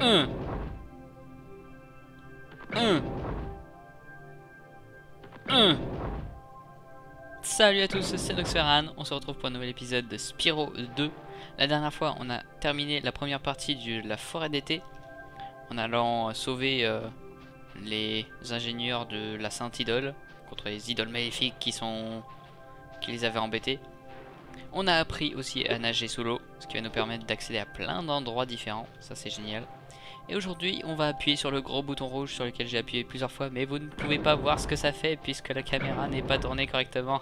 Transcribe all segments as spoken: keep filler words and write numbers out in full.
Un. Un. Un. Salut à tous, c'est Noxferran. On se retrouve pour un nouvel épisode de Spyro deux. La dernière fois, on a terminé la première partie de la forêt d'été en allant sauver euh, les ingénieurs de la Sainte Idole contre les idoles maléfiques qui sont qui les avaient embêtés. On a appris aussi à nager sous l'eau, ce qui va nous permettre d'accéder à plein d'endroits différents. Ça, c'est génial. Et aujourd'hui, on va appuyer sur le gros bouton rouge sur lequel j'ai appuyé plusieurs fois, mais vous ne pouvez pas voir ce que ça fait puisque la caméra n'est pas tournée correctement.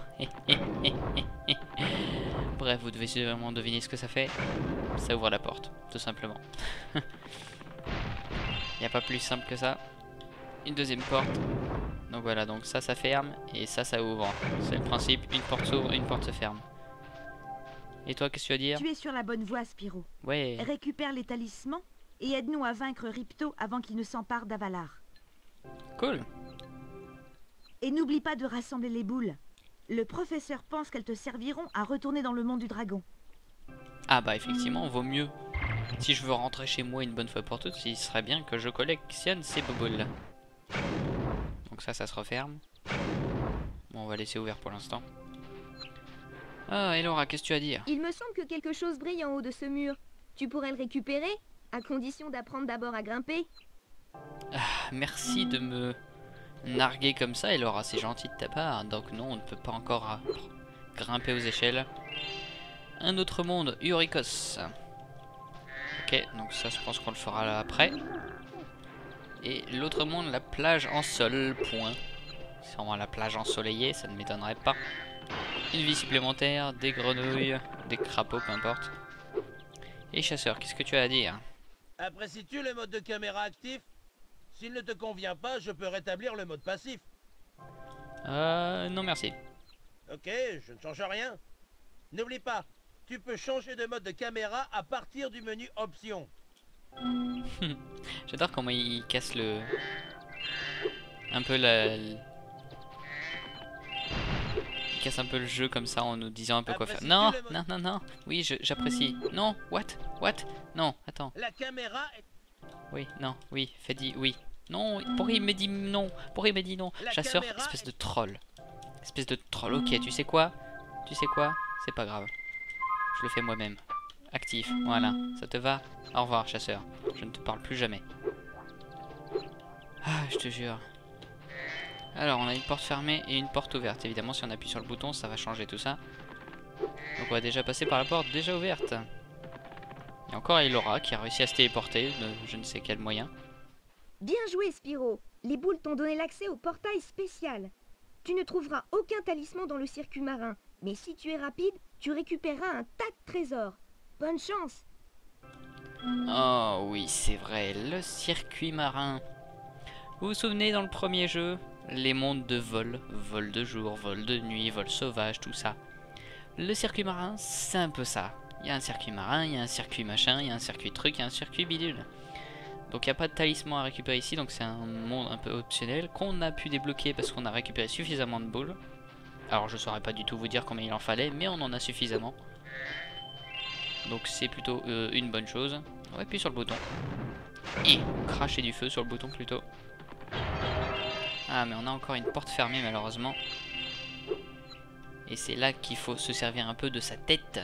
Bref, vous devez vraiment deviner ce que ça fait. Ça ouvre la porte, tout simplement. Il n'y a pas plus simple que ça. Une deuxième porte. Donc voilà, donc ça, ça ferme et ça, ça ouvre. C'est le principe, une porte s'ouvre, une porte se ferme. Et toi, qu'est-ce que tu vas dire? Tu es sur la bonne voie, Spyro. Ouais. Récupère les talismans et aide-nous à vaincre Ripto avant qu'il ne s'empare d'Avalar. Cool. Et n'oublie pas de rassembler les boules. Le professeur pense qu'elles te serviront à retourner dans le monde du dragon. Ah bah effectivement, vaut mieux. Si je veux rentrer chez moi une bonne fois pour toutes, il serait bien que je collectionne ces boboules. Donc ça, ça se referme. Bon, on va laisser ouvert pour l'instant. Ah, et Laura, qu'est-ce que tu as à dire? Il me semble que quelque chose brille en haut de ce mur. Tu pourrais le récupérer, à condition d'apprendre d'abord à grimper. Ah, merci de me narguer comme ça, et Laura, c'est gentil de ta part. Donc non, on ne peut pas encore grimper aux échelles. Un autre monde, Urikos. Ok, donc ça, je pense qu'on le fera là après. Et l'autre monde, la plage en sol, point. C'est vraiment la plage ensoleillée, ça ne m'étonnerait pas. Une vie supplémentaire, des grenouilles, des crapauds, peu importe. Et chasseur, qu'est-ce que tu as à dire? Apprécies-tu le mode de caméra actif? S'il ne te convient pas, je peux rétablir le mode passif. Euh, non merci. Ok, je ne change rien. N'oublie pas, tu peux changer de mode de caméra à partir du menu options. J'adore comment il casse le... Un peu la... Il casse un peu le jeu comme ça en nous disant un peu quoi faire. Non, non, non, non. Oui, j'apprécie. Non, what? What? Non, attends. La caméra est... Oui, non, oui, fait dit oui. Non, pourquoi il me dit non? Pourquoi il me dit non? Chasseur, espèce de troll. Espèce de troll, ok, tu sais quoi? Tu sais quoi? C'est pas grave. Je le fais moi-même. Actif, voilà. Ça te va? Au revoir, chasseur. Je ne te parle plus jamais. Ah, je te jure. Alors, on a une porte fermée et une porte ouverte. Évidemment, si on appuie sur le bouton, ça va changer tout ça. Donc, on va déjà passer par la porte déjà ouverte. Et encore Elora qui a réussi à se téléporter de je ne sais quel moyen. Bien joué, Spyro. Les boules t'ont donné l'accès au portail spécial. Tu ne trouveras aucun talisman dans le circuit marin. Mais si tu es rapide, tu récupéreras un tas de trésors. Bonne chance. Oh oui, c'est vrai, le circuit marin. Vous vous souvenez dans le premier jeu, les mondes de vol, vol de jour, vol de nuit, vol sauvage, tout ça. Le circuit marin, c'est un peu ça. Il y a un circuit marin, il y a un circuit machin, il y a un circuit truc, il y a un circuit bidule. Donc il n'y a pas de talisman à récupérer ici, donc c'est un monde un peu optionnel qu'on a pu débloquer parce qu'on a récupéré suffisamment de boules. Alors je saurais pas du tout vous dire combien il en fallait, mais on en a suffisamment. Donc c'est plutôt euh, une bonne chose. On va appuyer sur le bouton. Et cracher du feu sur le bouton plutôt. Ah mais on a encore une porte fermée malheureusement. Et c'est là qu'il faut se servir un peu de sa tête.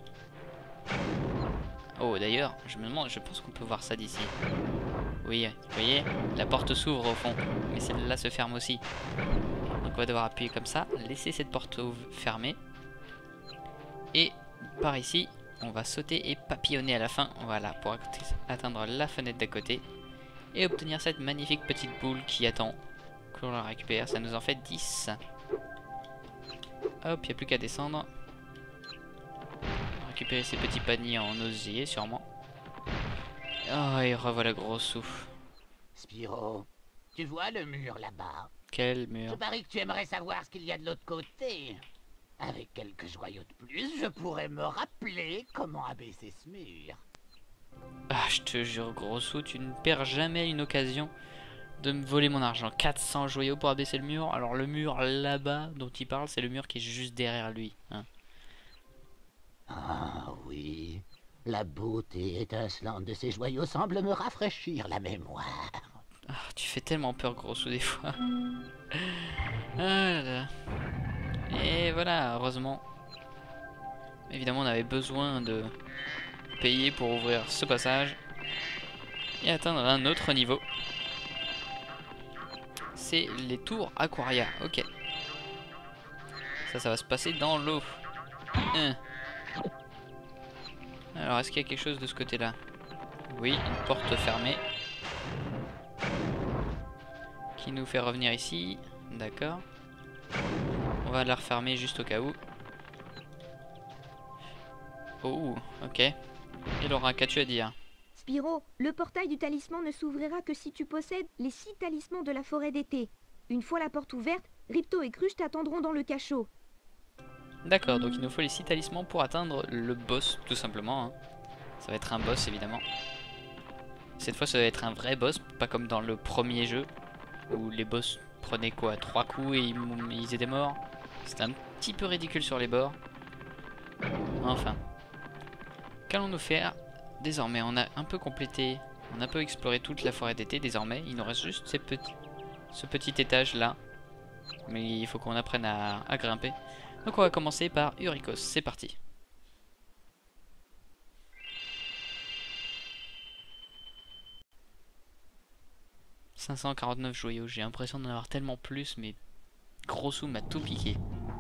Oh d'ailleurs, je me demande, je pense qu'on peut voir ça d'ici. Oui, vous voyez, la porte s'ouvre au fond, mais celle-là se ferme aussi. Donc on va devoir appuyer comme ça, laisser cette porte fermée. Et par ici, on va sauter et papillonner à la fin, voilà, pour atteindre la fenêtre d'à côté. Et obtenir cette magnifique petite boule qui attend que l'on la récupère, ça nous en fait dix. Hop, il n'y a plus qu'à descendre. Récupérer ces petits paniers en osier sûrement. Oh, et revoilà gros souffle. Spyro, tu vois le mur là-bas? Quel mur? Je parie que tu aimerais savoir ce qu'il y a de l'autre côté. Avec quelques joyaux de plus, je pourrais me rappeler comment abaisser ce mur. Ah, je te jure, gros sou, tu ne perds jamais une occasion de me voler mon argent. quatre cents joyaux pour abaisser le mur. Alors le mur là-bas dont il parle, c'est le mur qui est juste derrière lui. Hein. Ah oui, La beauté étincelante de ces joyaux semble me rafraîchir la mémoire. Ah, tu fais tellement peur, Grosso, des fois. Ah là là. Et voilà, heureusement. Évidemment, on avait besoin de payer pour ouvrir ce passage et atteindre un autre niveau. C'est les tours Aquaria. Ok. Ça, ça va se passer dans l'eau. Hein. Alors, est-ce qu'il y a quelque chose de ce côté-là? Oui, une porte fermée. Qui nous fait revenir ici. D'accord. On va la refermer juste au cas où. Oh, ok. Et Laura, qu'as-tu à dire? Spyro, le portail du talisman ne s'ouvrira que si tu possèdes les six talismans de la forêt d'été. Une fois la porte ouverte, Ripto et Cruche t'attendront dans le cachot. D'accord, donc il nous faut les six talismans pour atteindre le boss, tout simplement. Hein. Ça va être un boss, évidemment. Cette fois, ça va être un vrai boss, pas comme dans le premier jeu, où les boss prenaient quoi, trois coups et ils, ils étaient morts. C'était un petit peu ridicule sur les bords. Enfin. Qu'allons-nous faire? Désormais, on a un peu complété, on a un peu exploré toute la forêt d'été. Désormais, il nous reste juste ces petits, ce petit étage là. Mais il faut qu'on apprenne à, à grimper. Donc on va commencer par Urikos, c'est parti. cinq cent quarante-neuf joyaux, j'ai l'impression d'en avoir tellement plus, mais Grosso m'a tout piqué.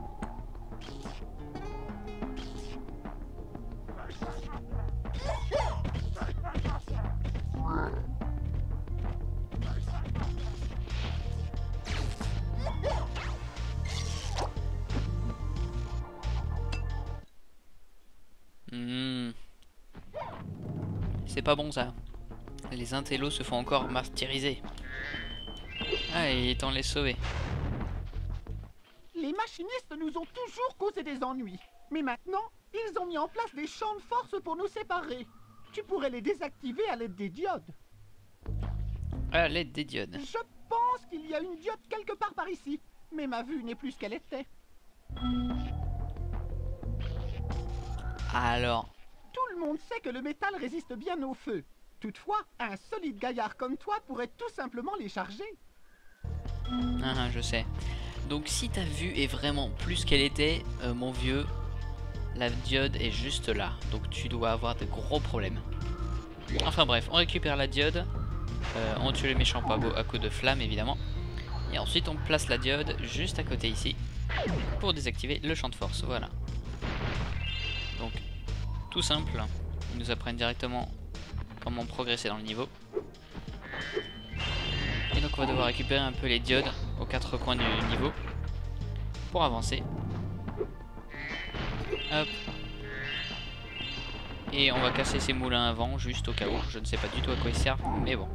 Mmh. C'est pas bon ça. Les intellos se font encore martyriser. Ah, il est temps de les sauver. Les machinistes nous ont toujours causé des ennuis. Mais maintenant, ils ont mis en place des champs de force pour nous séparer. Tu pourrais les désactiver à l'aide des diodes. À l'aide des diodes. Je pense qu'il y a une diode quelque part par ici. Mais ma vue n'est plus ce qu'elle était. Alors... Tout le monde sait que le métal résiste bien au feu. Toutefois, un solide gaillard comme toi pourrait tout simplement les charger. Ah, je sais. Donc si ta vue est vraiment plus qu'elle était, euh, mon vieux, la diode est juste là. Donc tu dois avoir de gros problèmes. Enfin bref, on récupère la diode. Euh, on tue les méchants pavots à coups de flamme, évidemment. Et ensuite on place la diode juste à côté ici. Pour désactiver le champ de force, voilà. Donc, tout simple. Ils nous apprennent directement comment progresser dans le niveau. Et donc on va devoir récupérer un peu les diodes aux quatre coins du niveau pour avancer. Hop. Et on va casser ces moulins avant, juste au cas où. Je ne sais pas du tout à quoi ils servent, mais bon.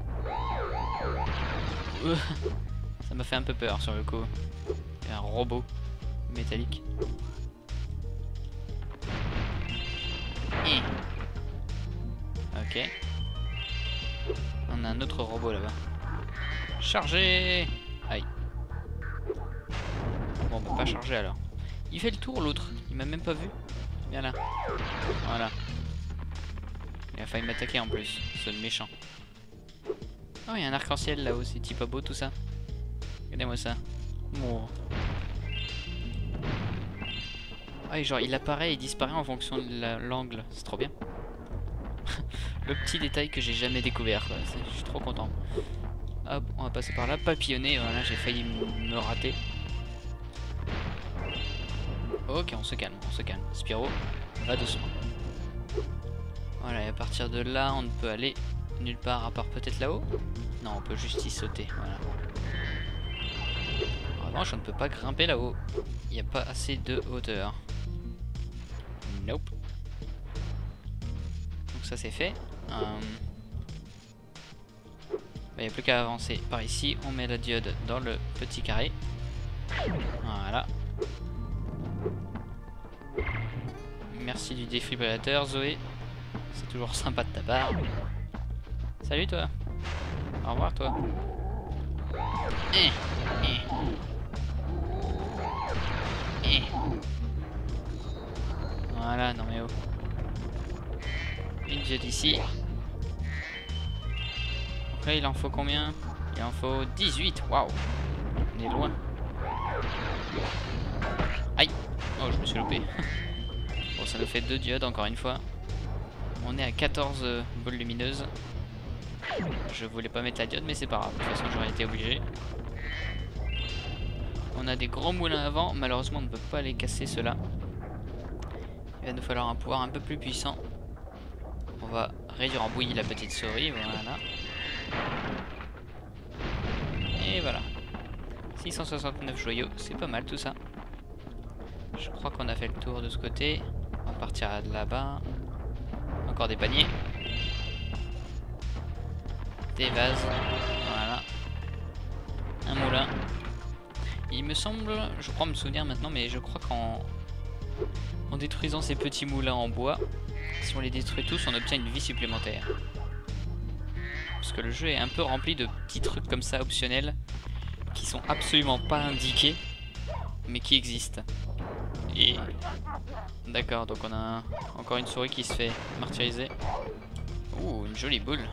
Ça m'a fait un peu peur sur le coup. Il y a un robot métallique. Et... Ok. On a un autre robot là-bas. Chargé. Aïe. Bon, bah pas chargé alors. Il fait le tour l'autre. Il m'a même pas vu. Viens là. Voilà. Il a failli m'attaquer en plus. Ce méchant. Oh, il y a un arc-en-ciel là-haut. C'est pas beau tout ça. Regardez-moi ça. Oh. Ah, et genre il apparaît et disparaît en fonction de l'angle. C'est trop bien. Le petit détail que j'ai jamais découvert. Quoi. Je suis trop content. Hop, on va passer par là. Papillonner. Voilà, j'ai failli me rater. Ok, on se calme, on se calme. Spyro, va doucement. Voilà, et à partir de là, on ne peut aller nulle part à part peut-être là-haut. Non, on peut juste y sauter. Voilà. En revanche, on ne peut pas grimper là-haut. Il n'y a pas assez de hauteur. Nope. Donc ça c'est fait. Euh... Il n'y a plus qu'à avancer par ici. On met la diode dans le petit carré. Voilà. Merci du défibrillateur, Zoé. C'est toujours sympa de ta part. Salut toi. Au revoir toi. Eh, eh. Eh. Voilà, non mais oh. Une diode ici. Après, il en faut combien? Il en faut dix-huit. Waouh. On est loin. Aïe. Oh, je me suis loupé. Bon, ça nous fait deux diodes encore une fois. On est à quatorze euh, boules lumineuses. Je voulais pas mettre la diode, mais c'est pas grave. De toute façon, j'aurais été obligé. On a des gros moulins avant. Malheureusement, on ne peut pas les casser ceux-là. Il va nous falloir un pouvoir un peu plus puissant. On va réduire en bouillie la petite souris. Voilà. Et voilà. six cent soixante-neuf joyaux. C'est pas mal tout ça. Je crois qu'on a fait le tour de ce côté. On va partir là-bas. Encore des paniers. Des vases. Voilà. Un moulin. Il me semble, je crois me souvenir maintenant, mais je crois qu'en en détruisant ces petits moulins en bois, si on les détruit tous, on obtient une vie supplémentaire. Parce que le jeu est un peu rempli de petits trucs comme ça optionnels qui sont absolument pas indiqués, mais qui existent. Et d'accord, donc on a un... encore une souris qui se fait martyriser. Ouh, une jolie boule.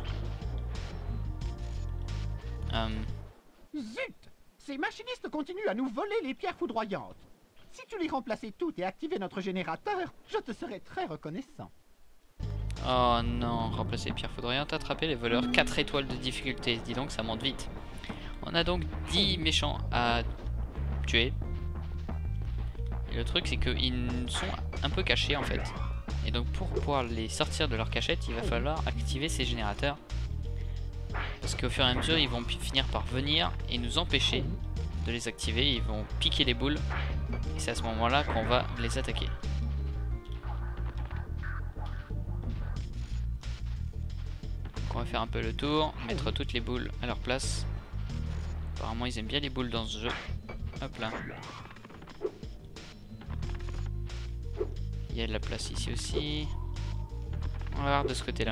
Um... Zut! Ces machinistes continuent à nous voler les pierres foudroyantes. Si tu les remplaçais toutes et activais notre générateur, je te serais très reconnaissant. Oh non, remplacer les pierres foudroyantes, attraper les voleurs, quatre étoiles de difficulté. Dis donc, ça monte vite. On a donc dix méchants à tuer. Et le truc, c'est qu'ils sont un peu cachés en fait. Et donc pour pouvoir les sortir de leur cachette, il va falloir activer ces générateurs. Parce qu'au fur et à mesure, ils vont finir par venir et nous empêcher de les activer. Ils vont piquer les boules. Et c'est à ce moment-là qu'on va les attaquer. Donc on va faire un peu le tour, mettre toutes les boules à leur place. Apparemment, ils aiment bien les boules dans ce jeu. Hop là. Il y a de la place ici aussi. On va voir de ce côté-là.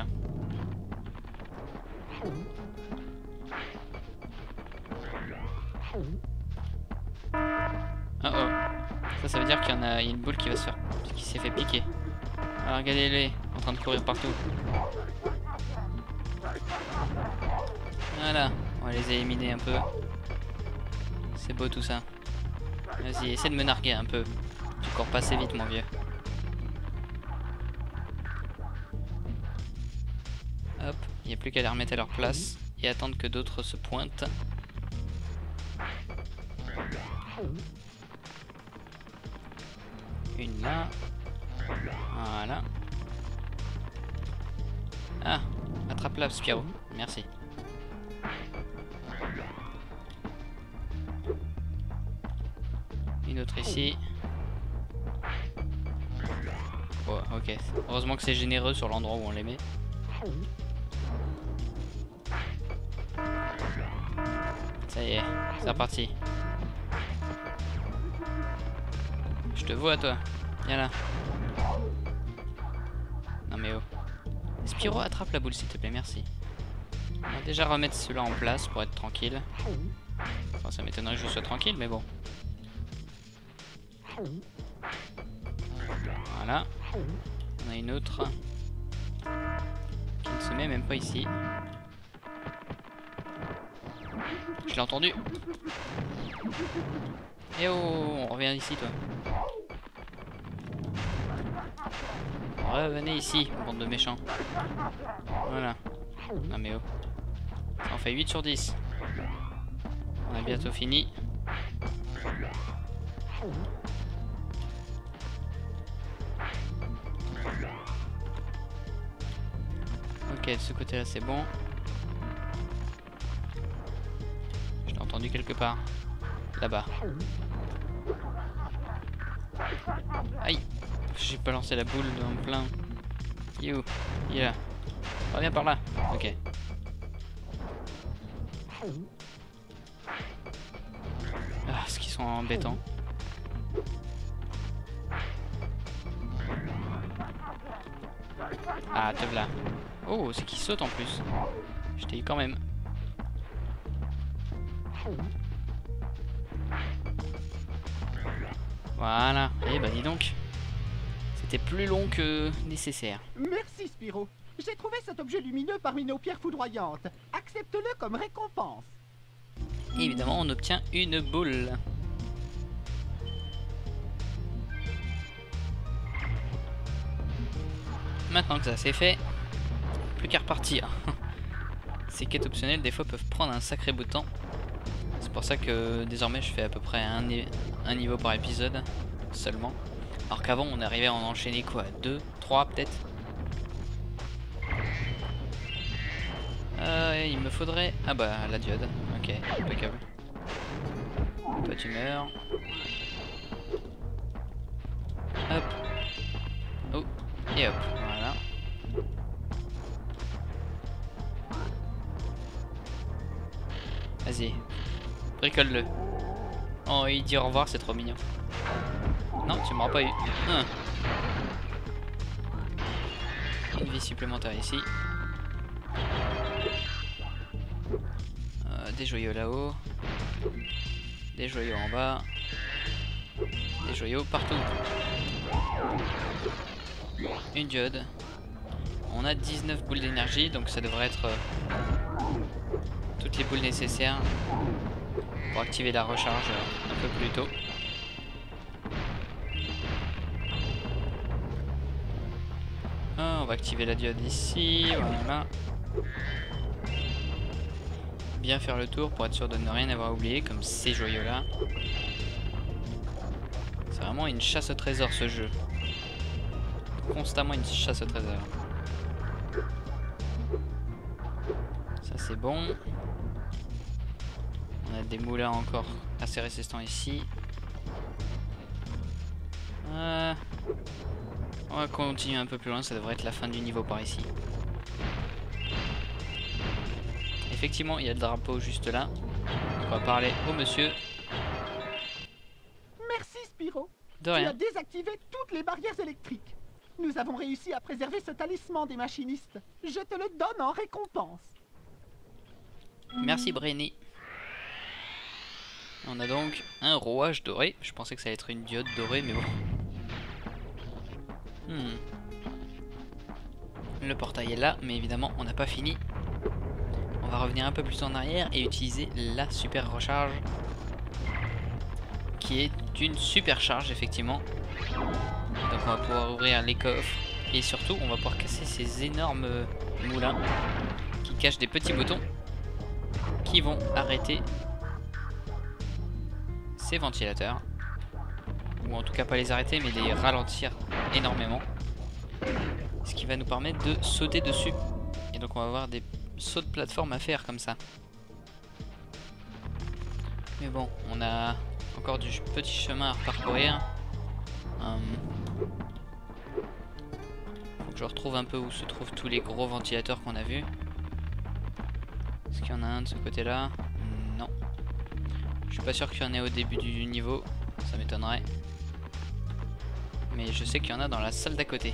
Oh oh. Ça, ça veut dire qu'il y en a, il y a une boule qui va se faire, qui s'est fait piquer. Alors regardez-les, en train de courir partout. Voilà, on va les éliminer un peu. C'est beau tout ça. Vas-y, essaie de me narguer un peu. Tu cours pas assez vite, mon vieux. Hop, il n'y a plus qu'à les remettre à leur place et attendre que d'autres se pointent. Une là. Voilà. Ah, attrape-la, Spyro. Merci. Une autre ici. Oh, ok. Heureusement que c'est généreux sur l'endroit où on les met. Ça y est, c'est reparti. Je te vois toi. Viens là. Non mais oh. Spyro, attrape la boule s'il te plaît, merci. On va déjà remettre cela en place pour être tranquille. Enfin, ça m'étonnerait que je sois tranquille, mais bon. Voilà. On a une autre qui ne se met même pas ici. Je l'ai entendu. Et oh, on revient ici toi. Revenez ici, bande de méchants. Voilà. Non mais oh. Ça en fait huit sur dix. On a bientôt fini. Ok, de ce côté là c'est bon. Je l'ai entendu quelque part. Là-bas. Aïe. J'ai pas lancé la boule dans le plein. Il est où? Il est là. Reviens par là. Ok. Ah, ce qu'ils sont embêtants. Ah, te voilà. Oh, c'est qu'ils sautent en plus. Je t'ai eu quand même. Voilà. Eh bah dis donc. C'était plus long que nécessaire. Merci Spyro. J'ai trouvé cet objet lumineux parmi nos pierres foudroyantes. Accepte-le comme récompense. Et évidemment, on obtient une boule. Maintenant que ça c'est fait, plus qu'à repartir. Ces quêtes optionnelles des fois peuvent prendre un sacré bout de temps. C'est pour ça que désormais je fais à peu près un, ni un niveau par épisode seulement. Alors qu'avant on arrivait à en enchaîner quoi, deux, trois peut-être. Euh, il me faudrait... Ah bah la diode, ok, impeccable. Toi tu meurs. Hop. Oh, et hop, voilà. Vas-y, bricole-le. Oh, il dit au revoir, c'est trop mignon. Non, tu m'auras pas eu. Hum. Une vie supplémentaire ici. Euh, des joyaux là-haut. Des joyaux en bas. Des joyaux partout. Une diode. On a dix-neuf boules d'énergie, donc ça devrait être... Euh, toutes les boules nécessaires pour activer la recharge un peu plus tôt. Ah, on va activer la diode ici, voilà. Bien faire le tour pour être sûr de ne rien avoir oublié, comme ces joyaux là. C'est vraiment une chasse au trésor ce jeu. Constamment une chasse au trésor. Ça c'est bon. On a des moulins encore assez résistants ici. Euh, on va continuer un peu plus loin, ça devrait être la fin du niveau par ici. Effectivement, il y a le drapeau juste là. On va parler au monsieur. Merci Spyro. De Tu rien. as désactivé toutes les barrières électriques. Nous avons réussi à préserver ce talisman des machinistes. Je te le donne en récompense. Merci Brenny. On a donc un rouage doré. Je pensais que ça allait être une diode dorée, mais bon. Hmm. Le portail est là, mais évidemment on n'a pas fini. On va revenir un peu plus en arrière et utiliser la super recharge. Qui est une super charge effectivement. Donc on va pouvoir ouvrir les coffres. Et surtout on va pouvoir casser ces énormes moulins qui cachent des petits boutons qui vont arrêter ces ventilateurs, ou en tout cas pas les arrêter mais les ralentir énormément, ce qui va nous permettre de sauter dessus. Et donc on va avoir des sauts de plateforme à faire comme ça. Mais bon, on a encore du petit chemin à parcourir. Hum. Faut que je retrouve un peu où se trouvent tous les gros ventilateurs qu'on a vus. Est-ce qu'il y en a un de ce côté là? Non. Je suis pas sûr qu'il y en ait au début du niveau, ça m'étonnerait. Mais je sais qu'il y en a dans la salle d'à côté.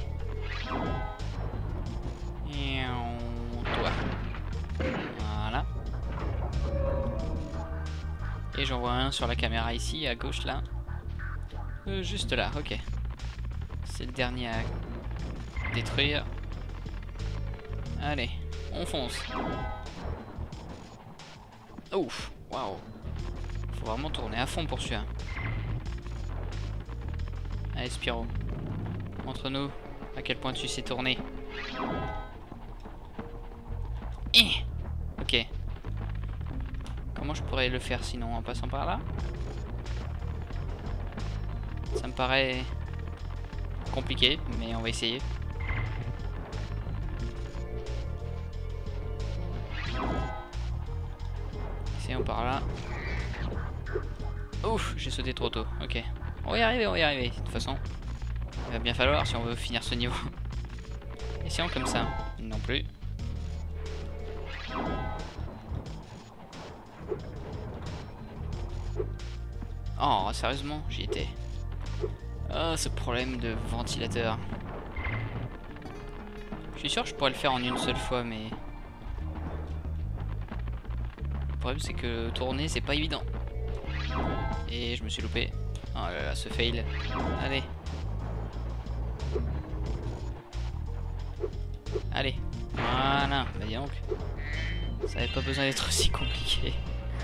Et on... toi. Voilà. Et j'en vois un sur la caméra ici, à gauche là. Euh, juste là, ok. C'est le dernier à détruire. Allez, on fonce. Ouf, waouh. Faut vraiment tourner à fond pour celui-là. Allez Spyro, montre-nous à quel point tu sais tourner. Eh, ok. Comment je pourrais le faire sinon, en passant par là? Ça me paraît compliqué, mais on va essayer. Essayons par là. Ouf, j'ai sauté trop tôt, ok. On va y arriver, on va y arriver. De toute façon, il va bien falloir si on veut finir ce niveau. Essayons comme ça. Non plus. Oh, sérieusement, j'y étais. Oh, ce problème de ventilateur. Je suis sûr que je pourrais le faire en une seule fois, mais... Le problème, c'est que tourner, c'est pas évident. Et je me suis loupé. Oh là là, ce fail. Allez. Allez, Voilà, bah dis donc. Ça n'avait pas besoin d'être aussi compliqué.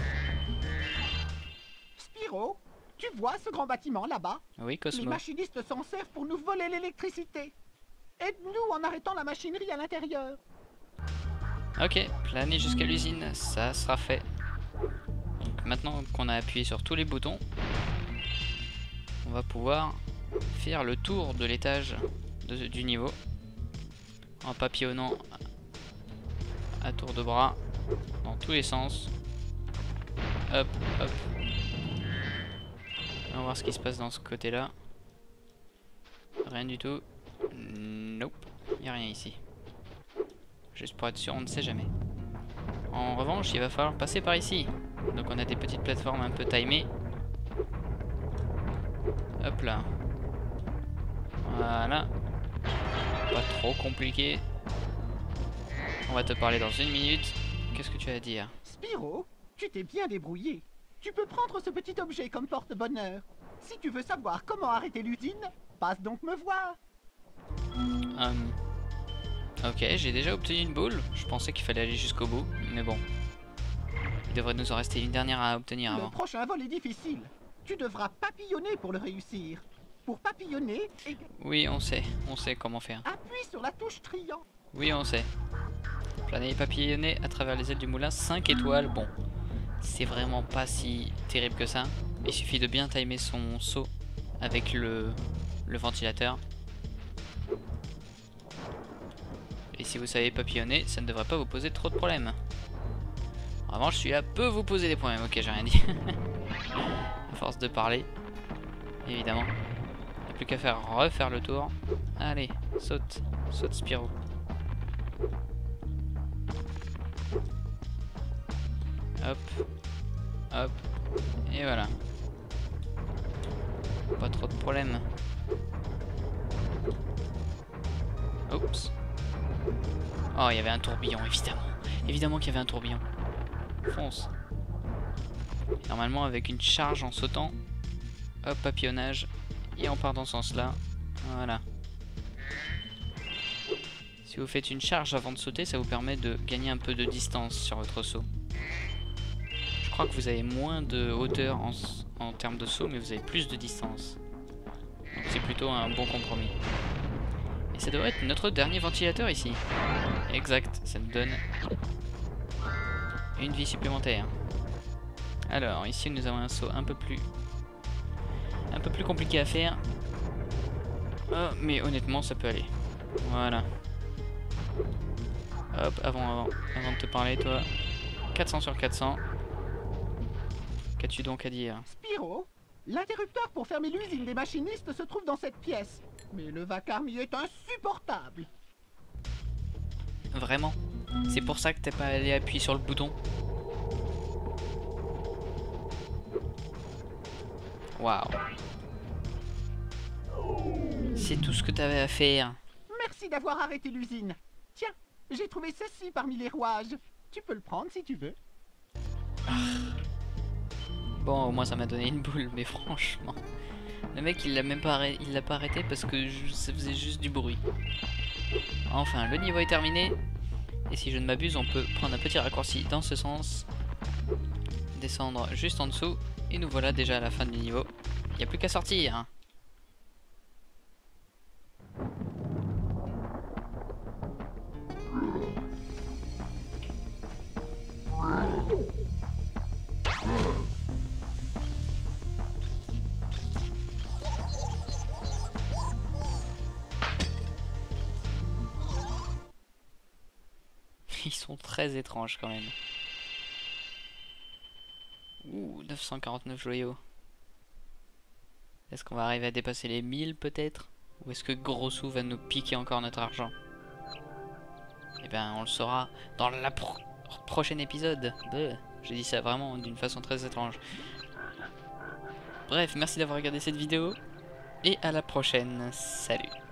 Spyro, tu vois ce grand bâtiment là-bas? Oui, Les Cosmo. machinistes s'en servent pour nous voler l'électricité. Aide-nous en arrêtant la machinerie à l'intérieur. Ok, planer jusqu'à l'usine, ça sera fait. Donc maintenant qu'on a appuyé sur tous les boutons, on va pouvoir faire le tour de l'étage de- du niveau en papillonnant à tour de bras dans tous les sens. Hop, hop. On va voir ce qui se passe dans ce côté-là. Rien du tout. Nope, il n'y a rien ici. Juste pour être sûr, on ne sait jamais. En revanche, il va falloir passer par ici. Donc on a des petites plateformes un peu timées. Hop là. Voilà. Pas trop compliqué. On va te parler dans une minute. Qu'est-ce que tu as à dire? Spyro, tu t'es bien débrouillé. Tu peux prendre ce petit objet comme porte-bonheur. Si tu veux savoir comment arrêter l'usine, passe donc me voir. Hum. Ok, j'ai déjà obtenu une boule. Je pensais qu'il fallait aller jusqu'au bout, mais bon. Il devrait nous en rester une dernière à obtenir Le avant. prochain vol est difficile. Tu devras papillonner pour le réussir. Pour papillonner, et- Oui, on sait. On sait comment faire. appuie sur la touche triangle. Oui, on sait. Planer et papillonner à travers les ailes du moulin, cinq étoiles. Bon, c'est vraiment pas si terrible que ça. Il suffit de bien timer son saut avec le, le ventilateur. Et si vous savez papillonner, ça ne devrait pas vous poser trop de problèmes. En revanche, celui-là peut vous poser des problèmes. Ok, j'ai rien dit. À force de parler, évidemment. Il n'y a plus qu'à faire refaire le tour. Allez, saute. Saute Spyro. Hop. Hop. Et voilà. Pas trop de problèmes. Oups. Oh, il y avait un tourbillon, évidemment. Évidemment qu'il y avait un tourbillon. Fonce. Normalement, avec une charge en sautant. Hop, papillonnage. Et on part dans ce sens-là. Voilà. Si vous faites une charge avant de sauter, ça vous permet de gagner un peu de distance sur votre saut. Je crois que vous avez moins de hauteur en, en termes de saut, mais vous avez plus de distance. Donc c'est plutôt un bon compromis. Et ça devrait être notre dernier ventilateur ici. Exact, ça nous donne une vie supplémentaire. Alors, ici nous avons un saut un peu plus... un peu plus compliqué à faire. Oh, mais honnêtement, ça peut aller. Voilà. Hop, avant, avant, avant de te parler, toi. quatre cents sur quatre cents. Qu'as-tu donc à dire? Spyro, l'interrupteur pour fermer l'usine des machinistes se trouve dans cette pièce. Mais le vacarme y est insupportable. Vraiment? C'est pour ça que t'es pas allé appuyer sur le bouton? Waouh. C'est tout ce que t'avais à faire. Merci d'avoir arrêté l'usine. Tiens, j'ai trouvé ceci parmi les rouages. Tu peux le prendre si tu veux. Bon, au moins ça m'a donné une boule, mais franchement... Le mec il l'a même pas arrêté, il l'a pas arrêté parce que je- ça faisait juste du bruit. Enfin, le niveau est terminé. Et si je ne m'abuse, on peut prendre un petit raccourci dans ce sens. Descendre juste en dessous. Et nous voilà déjà à la fin du niveau. Il n'y a plus qu'à sortir. Ils sont très étranges quand même. Ouh, neuf cent quarante-neuf joyaux. Est-ce qu'on va arriver à dépasser les mille peut-être? Ou est-ce que Grossou va nous piquer encore notre argent? Eh ben on le saura dans la pro prochain épisode. Bleh. J'ai dit ça vraiment d'une façon très étrange. Bref, merci d'avoir regardé cette vidéo. Et à la prochaine. Salut.